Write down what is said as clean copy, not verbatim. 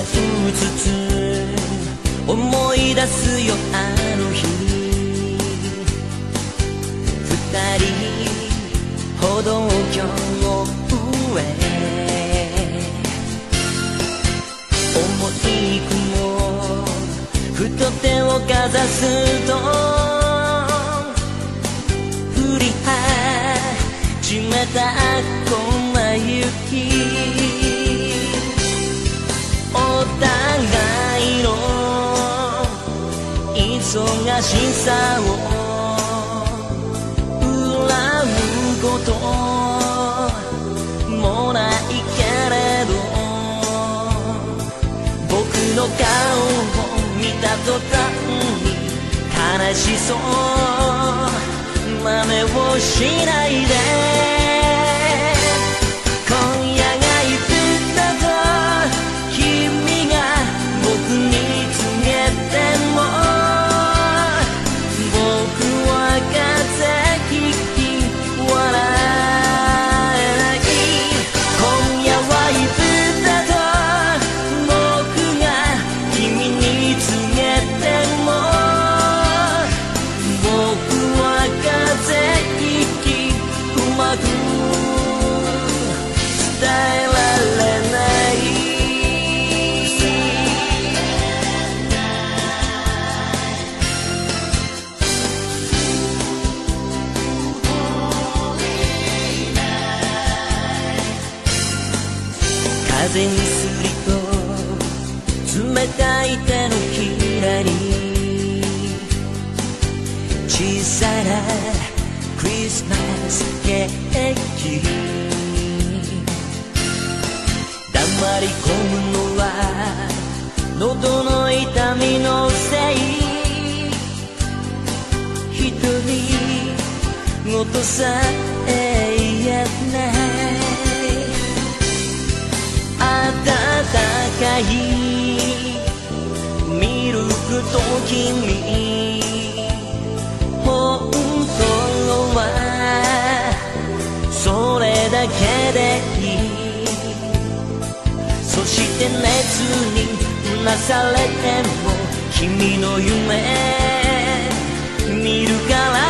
つつ思い出すよあの日、二人歩道橋の上、重い雲ふと手をかざすと降り始めた粉雪、お互いの忙しさを恨むこともないけれど、僕の顔を見た途端に悲しそう真似をしないで、今夜がいつだと君が僕に告げても僕は風邪ひき笑えない、今夜はいつだと僕が君に告げても僕は風邪ひきうまく伝えられない、風にすりと冷たい手のひらに小さなクリスマスケーキ、黙り込むのは喉の痛みのせい、一人ごとさえ言えない暖かいミルクと君、本当はそれだけでいい、そして熱にうなされても君の夢見るから